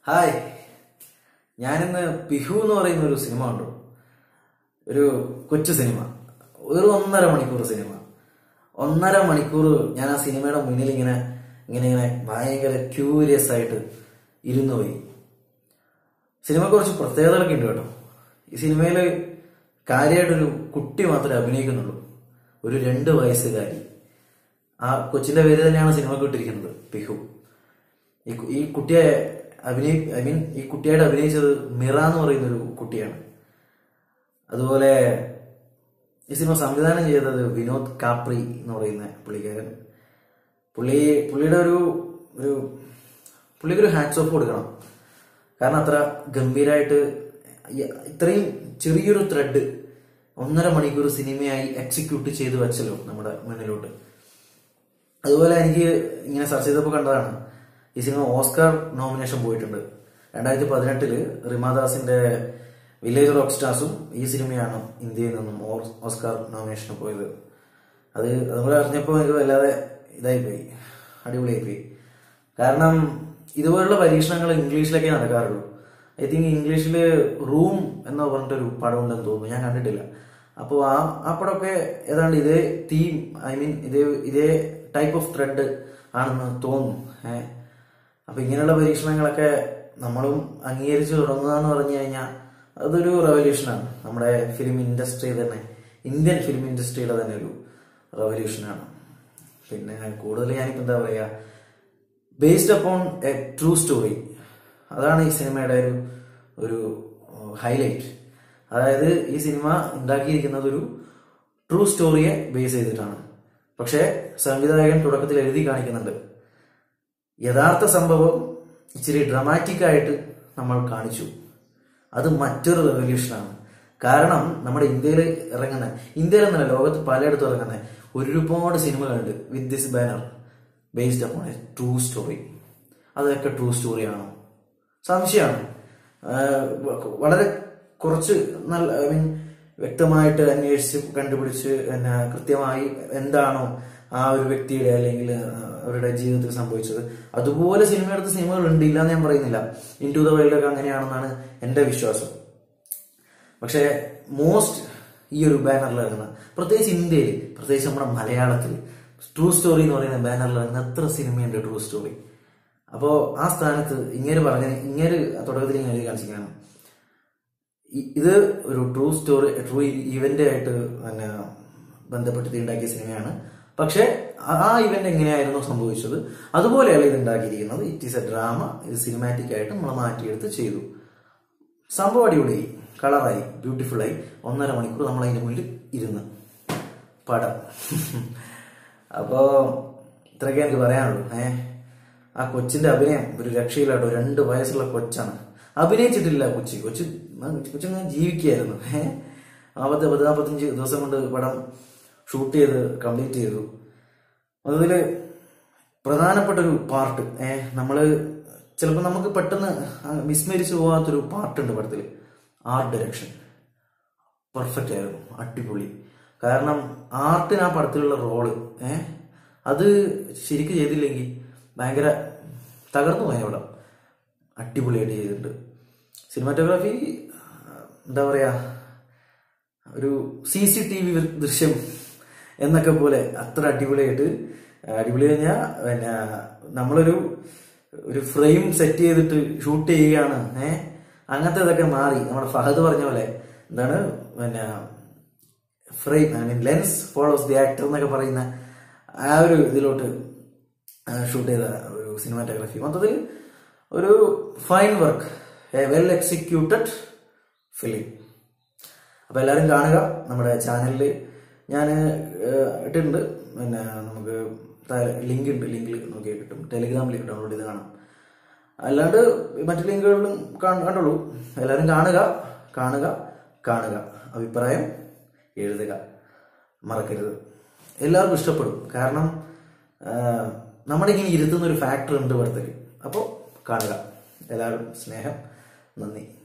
Hi, ഞാനിന്ന് പിഹു എന്ന് പറയുന്ന ഒരു സിനിമ കണ്ടു. ഒരു കൊച്ചു സിനിമ, ഒരു 1.5 മണിക്കൂർ സിനിമ. 1.5 മണിക്കൂർ ഞാൻ ആ സിനിമയുടെ മുന്നിൽ ഇങ്ങനെ ഇങ്ങനെ ഇങ്ങനെ ഭയങ്കര ക്യൂരിയസ് ആയിട്ട് ഇരുന്നു പോയി. സിനിമ കുറച്ച് പ്രത്യേകതകളൊക്കെ ഉണ്ട് കേട്ടോ. ഈ സിനിമയിൽ കാര്യമായിട്ടൊരു കുട്ടി മാത്രമേ അഭിനയിക്കുന്നുള്ളൂ, ഒരു 2 വയസ്സുകാരി. ആ കൊച്ചിന്റെ പേര് തന്നെയാണ് സിനിമക്ക് ഇട്ടിരിക്കുന്നത്, പിഹു. ഈ കുട്ടിയെ ഈ കുട്ടിയായിട്ട് അഭിനയിച്ചത് മിറ എന്ന് പറയുന്ന ഒരു കുട്ടിയാണ്. അതുപോലെ ഈ സിനിമ സംവിധാനം ചെയ്തത് വിനോദ് കാപ്രി എന്ന് പറയുന്ന പുള്ളിക്കാരൻ. പുള്ളിയുടെ പുള്ളിക്കൊരു ഹാറ്റ്സ് ഓഫ് കൊടുക്കണം. കാരണം അത്ര ഗംഭീരമായിട്ട് ഇത്രയും ചെറിയൊരു ത്രെഡ് 1.5 മണിക്കൂർ സിനിമയായി എക്സിക്യൂട്ട് ചെയ്ത് വെച്ചല്ലോ നമ്മുടെ മുന്നിലോട്ട്. അതുപോലെ എനിക്ക് ഇങ്ങനെ സെർച്ച് ചെയ്തപ്പോൾ കണ്ടതാണ്, ഈ സിനിമ ഓസ്കാർ നോമിനേഷൻ പോയിട്ടുണ്ട്. 2018 റിമാദാസിന്റെ വില്ലേജ് റോക്ക് സ്റ്റാർസും ഈ സിനിമയാണ് ഇന്ത്യയിൽ നിന്നും ഓസ്കാർ നോമിനേഷന് പോയത്. അതുപോലെ അറിഞ്ഞപ്പോൾ എനിക്ക് വല്ലാതെ ഇതായിപ്പോയി, അടിപൊളിയായിപ്പോയി. കാരണം ഇതുപോലുള്ള പരീക്ഷണങ്ങൾ ഇംഗ്ലീഷിലൊക്കെ നടക്കാറുള്ളൂ. ഐ തിങ്ക് ഇംഗ്ലീഷിൽ റൂം എന്ന് പറഞ്ഞിട്ടൊരു പടം ഉണ്ടെന്ന് തോന്നുന്നു, ഞാൻ കണ്ടിട്ടില്ല. അപ്പോൾ ആ പടമൊക്കെ ഏതാണ്ട് ഇതേ തീം, ഇതേ ടൈപ്പ് ഓഫ് ത്രെഡ് ആണെന്ന് തോന്നുന്നു. അപ്പൊ ഇങ്ങനെയുള്ള പരീക്ഷണങ്ങളൊക്കെ നമ്മളും അംഗീകരിച്ചു തുടങ്ങുക എന്ന് പറഞ്ഞു കഴിഞ്ഞാൽ അതൊരു റെവല്യൂഷനാണ്. നമ്മുടെ ഫിലിം ഇൻഡസ്ട്രി തന്നെ, ഇന്ത്യൻ ഫിലിം ഇൻഡസ്ട്രിയുടെ തന്നെ ഒരു റെവല്യൂഷനാണ്. പിന്നെ കൂടുതൽ ഞാനിപ്പോ എന്താ പറയാ, based upon a true story, അതാണ് ഈ സിനിമയുടെ ഒരു ഹൈലൈറ്റ്. അതായത് ഈ സിനിമ ഉണ്ടാക്കിയിരിക്കുന്നത് ഒരു ട്രൂ സ്റ്റോറിയെ ബേസ് ചെയ്തിട്ടാണ്. പക്ഷെ സംവിധായകൻ തുടക്കത്തിൽ എഴുതി കാണിക്കുന്നുണ്ട്, യഥാർത്ഥ സംഭവം ഇച്ചിരി ഡ്രമാറ്റിക് ആയിട്ട് നമ്മൾ കാണിച്ചു. അത് മറ്റൊരു റെവല്യൂഷനാണ്. കാരണം നമ്മുടെ ഇന്ത്യയിലെന്നല്ല, ലോകത്ത് പലയിടത്തും ഇറങ്ങുന്ന ഒരുപാട് സിനിമകളുണ്ട് with this banner, based upon a true story. അതൊക്കെ ട്രൂ സ്റ്റോറിയാണോ? സംശയമാണ്. വളരെ കുറച്ച് നല്ല വ്യക്തമായിട്ട് അന്വേഷിച്ച് കണ്ടുപിടിച്ച് കൃത്യമായി എന്താണോ ആ ഒരു വ്യക്തിയുടെ അല്ലെങ്കിൽ അവരുടെ ജീവിതത്തിൽ സംഭവിച്ചത്, അതുപോലെ സിനിമയെടുത്ത സിനിമകളുണ്ട്, ഇല്ലാന്ന് ഞാൻ പറയുന്നില്ല. ഇൻ ടു ദ വൈൽഡ് ഒക്കെ അങ്ങനെയാണെന്നാണ് എന്റെ വിശ്വാസം. പക്ഷെ ഈ ഒരു ബാനറിൽ ഇറങ്ങുന്ന, പ്രത്യേകിച്ച് ഇന്ത്യയിൽ, പ്രത്യേകിച്ച് നമ്മുടെ മലയാളത്തിൽ ട്രൂ സ്റ്റോറി എന്ന് പറയുന്ന ബാനറിൽ ഇറങ്ങുന്ന എത്ര സിനിമയുണ്ട് ട്രൂ സ്റ്റോറി. അപ്പോ ആ സ്ഥാനത്ത് ഇങ്ങനെ തുടക്കത്തിൽ ഇങ്ങനെ കാണിച്ചിരിക്കണം, ഇത് ഒരു ട്രൂ സ്റ്റോറി, ട്രൂ ഇവന്റ് ആയിട്ട് ബന്ധപ്പെട്ട് ഉണ്ടാക്കിയ സിനിമയാണ്. പക്ഷെ ആ ഇവന്റ് എങ്ങനെയായിരുന്നു സംഭവിച്ചത് അതുപോലെയല്ല ഇത് ഉണ്ടാക്കിയിരിക്കുന്നത്. It is a drama. ഇത് സിനിമാറ്റിക് ആയിട്ട് നമ്മൾ മാറ്റിയെടുത്ത് ചെയ്തു. സംഭവം അടിപൊളിയായി, കളറായി, ബ്യൂട്ടിഫുള്ളായി. 1.5 മണിക്കൂർ നമ്മൾ അതിന് മുന്നിൽ ഇരുന്ന് പടം. അപ്പോ ഇത്രയൊക്കെ എനിക്ക് പറയാനുള്ളൂ. ആ കൊച്ചിന്റെ അഭിനയം ഒരു രക്ഷയിലാട്ടോ. 2 വയസ്സുള്ള കൊച്ചാണ്, അഭിനയിച്ചിട്ടില്ല. കൊച്ചിങ്ങനെ ജീവിക്കുകയായിരുന്നു. 40-45 ദിവസം കൊണ്ട് പടം ഷൂട്ട് ചെയ്ത് കംപ്ലീറ്റ് ചെയ്തു. അതില് പ്രധാനപ്പെട്ടൊരു പാർട്ട്, ചിലപ്പോൾ നമുക്ക് പെട്ടെന്ന് വിസ്മരിച്ചു പോകാത്തൊരു പാർട്ടുണ്ട് പടത്തില്. ആർട്ട് ഡയറക്ഷൻ പെർഫെക്റ്റ് ആയിരുന്നു, അടിപൊളി. കാരണം ആർട്ടിന് ആ പടത്തിലുള്ള റോള് അത് ശരിക്കും ചെയ്തില്ലെങ്കിൽ ഭയങ്കര തകർന്നു പോയ പടം. അടിപൊളിയായിട്ട് ചെയ്തിട്ടുണ്ട്. സിനിമാറ്റോഗ്രാഫി എന്താ പറയാ, ഒരു CCTV ദൃശ്യം എന്നൊക്കെ പോലെ അത്ര അടിപൊളി കഴിഞ്ഞാൽ നമ്മളൊരു ഫ്രെയിം സെറ്റ് ചെയ്തിട്ട് ഷൂട്ട് ചെയ്യുകയാണ്. അങ്ങനത്തെ ഇതൊക്കെ മാറി നമ്മുടെ ഫഹദ് പറഞ്ഞ പോലെ എന്താണ് frame, lens follows the actor എന്നൊക്കെ പറയുന്ന ആ ഒരു ഇതിലോട്ട് ഷൂട്ട് ചെയ്ത ഒരു സിനിമാറ്റോഗ്രാഫി. മൊത്തത്തിൽ ഒരു fine work, a well executed film. അപ്പൊ എല്ലാവരും കാണുക. നമ്മുടെ ചാനലിൽ ഞാൻ ഇട്ടിട്ടുണ്ട്. നമുക്ക് ലിങ്ക് ഉണ്ട്, ലിങ്കിൽ നോക്കിയാൽ കിട്ടും. ടെലിഗ്രാം ലിങ്ക് ഡൗൺലോഡ് ചെയ്ത് കാണാം. അല്ലാണ്ട് മറ്റു ലിങ്കുകളിലും കണ്ടുള്ളൂ. എല്ലാവരും കാണുക. അഭിപ്രായം എഴുതുക, മറക്കരുത്. എല്ലാവർക്കും ഇഷ്ടപ്പെടും. കാരണം നമ്മുടെ ഇങ്ങനെ ഇരുത്തുന്ന ഒരു ഫാക്ടർ ഉണ്ട് പടത്തിൽ. അപ്പോൾ കാണുക. എല്ലാവരും സ്നേഹം, നന്ദി.